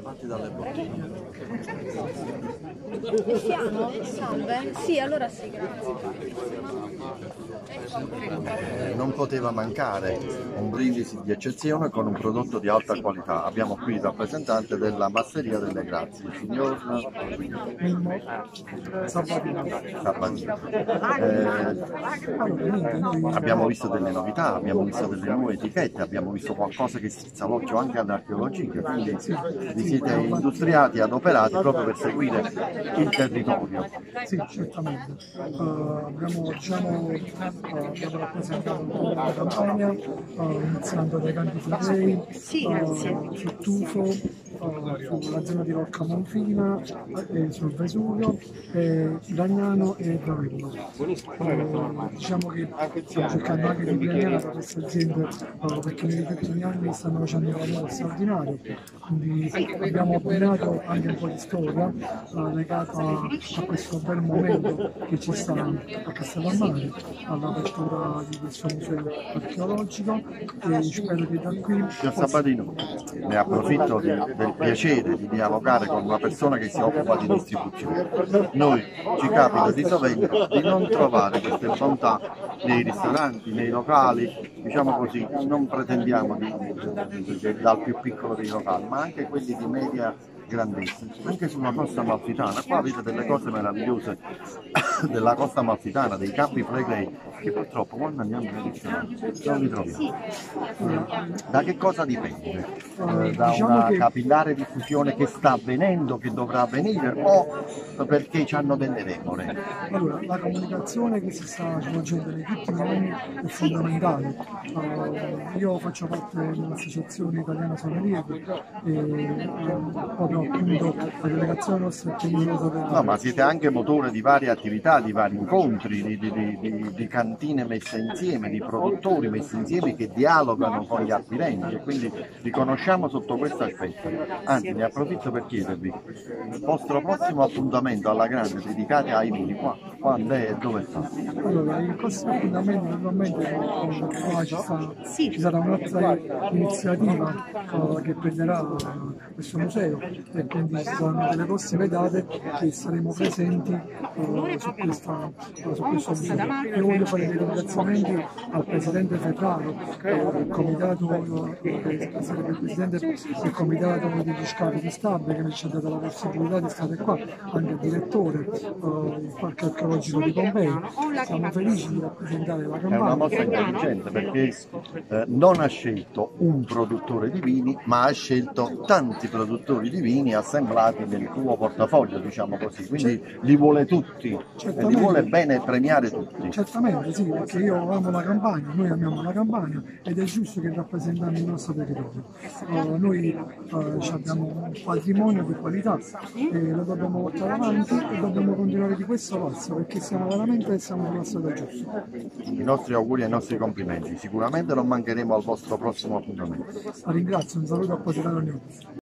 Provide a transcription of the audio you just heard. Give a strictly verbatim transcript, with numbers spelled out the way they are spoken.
Parti dalle bottiglie. Siamo? Salve? Sì, allora sì, grazie. Non poteva mancare un brindisi di eccezione con un prodotto di alta qualità. Abbiamo qui il rappresentante della Masseria delle Grazie, il signor Sabatino. Sabatino. Eh, abbiamo visto delle novità, abbiamo visto delle nuove etichette, abbiamo visto qualcosa che strizza l'occhio anche all'archeologia, quindi vi siete industriati, adoperati proprio per seguire il territorio. Sì, certamente. Uh, abbiamo diciamo, uh, abbiamo rappresentato un po' la campagna, uh, iniziando dai Campi Flegrei, Sì, grazie. uh, sul Tufo, uh, sulla zona di Rocca Monfina, eh, sul Vesuvio, eh, Gragnano e Ravello. Uh, diciamo che stiamo cercando anche di premiare queste aziende uh, perché negli ultimi anni stanno facendo un lavoro straordinario, quindi abbiamo abbinato anche un po' di storia uh, legata a, a questo bel momento che ci sta a Castellammare, all'apertura di questo museo archeologico, e spero che da qui... Signor Sabatino, ne approfitto di, del piacere di dialogare con una persona che si occupa di distribuzione. Noi ci capita di sovente di non trovare queste bontà nei ristoranti, nei locali, diciamo così, non pretendiamo di, di, di, dal più piccolo dei locali, ma anche quelli di media grandezza, anche sulla costa amalfitana. Qua avete delle cose meravigliose della costa amalfitana, dei Campi Flegrei, che purtroppo quando andiamo nei ristoranti non li troviamo. Da che cosa dipende? Eh, da una capillare diffusione che sta avvenendo, che dovrà avvenire, o perché hanno delle regole? Allora, la comunicazione che si sta svolgendo negli ultimi anni è fondamentale. Uh, io faccio parte dell'Associazione Italiana Sommelier e uh, proprio appunto la delegazione nostra è tenuta per... No, ma siete anche motore di varie attività, di vari incontri, di, di, di, di, di cantine messe insieme, di produttori messi insieme che dialogano con gli acquirenti, e quindi vi conosciamo sotto questo aspetto. Anzi, ne approfitto per chiedervi il vostro prossimo appuntamento alla grande dedicato ai vini, qua, quando è e dove sta? Allora, il prossimo appuntamento naturalmente qua ci, sta, ci sarà un'altra iniziativa uh, che prenderà uh, questo museo, e quindi ci saranno delle prossime date che saremo presenti uh, su, questa, uh, su questo museo. Io voglio fare dei ringraziamenti al presidente Ferraro, uh, il comitato, uh, che sarebbe il presidente del comitato degli scavi di Stabia, che ci ha dato la possibilità di stare qua, anche il direttore, uh, il parco archeologico di Pompei. Siamo felici di rappresentare la campagna. È una mossa intelligente perché eh, non ha scelto un produttore di vini, ma ha scelto tanti produttori di vini assemblati nel tuo portafoglio, diciamo così, quindi li vuole tutti e li vuole bene premiare tutti. Certamente sì, perché io amo la campagna, noi amiamo la campagna ed è giusto che rappresentiamo il nostro territorio. Uh, noi uh, abbiamo un patrimonio di qualità e lo dobbiamo portare avanti e dobbiamo continuare di questo passo, perché siamo veramente siamo sulla strada giusta. I nostri auguri e i nostri complimenti, sicuramente non mancheremo al vostro prossimo appuntamento. La ringrazio, un saluto a Positano News.